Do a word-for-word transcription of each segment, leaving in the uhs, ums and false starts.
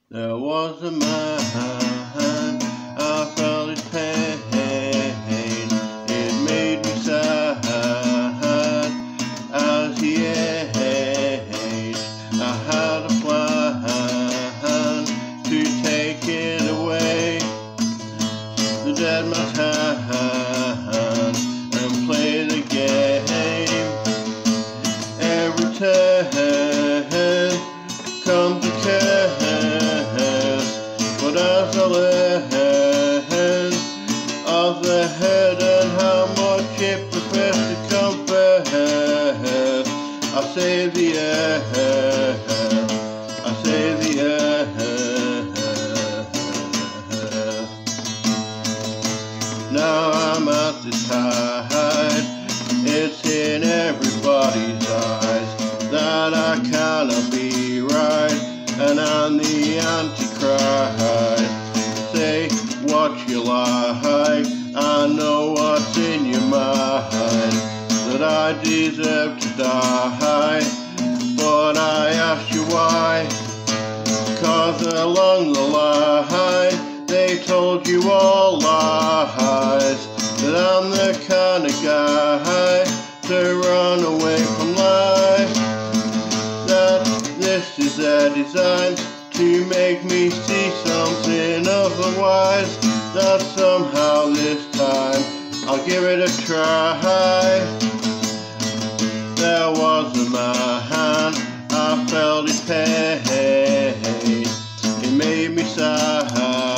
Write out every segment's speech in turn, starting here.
There was a man, I felt his pain, it made me sad as he aged. I had a plan to take it away, the dead man's hand, and play the game. Every turn comes a curse, but as I learn of the head and how much it prefers to come first, I save the earth, I save the earth. Now I'm at the tide, it's in everybody's eyes that I cannot be right, and I'm the Antichrist. Say what you like, I know what's in your mind, that I deserve to die, but I ask you why, 'cause along the line they told you all lies, that I'm the kind of guy to run away from life, that this is their design to make me see something otherwise, that somehow this time I'll give it a try. There was a man, I felt his pain, it made me sad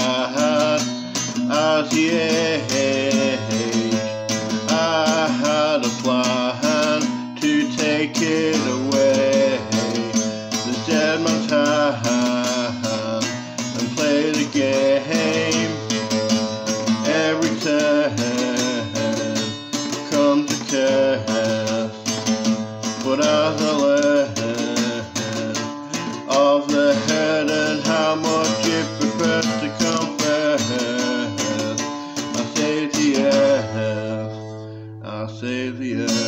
as he aged. I had a plan to take it away, the dead man's hand, and play the game. Every turn comes a curse, but as I learn of the head and how much it prefers to come first, I save the earth, I save the earth.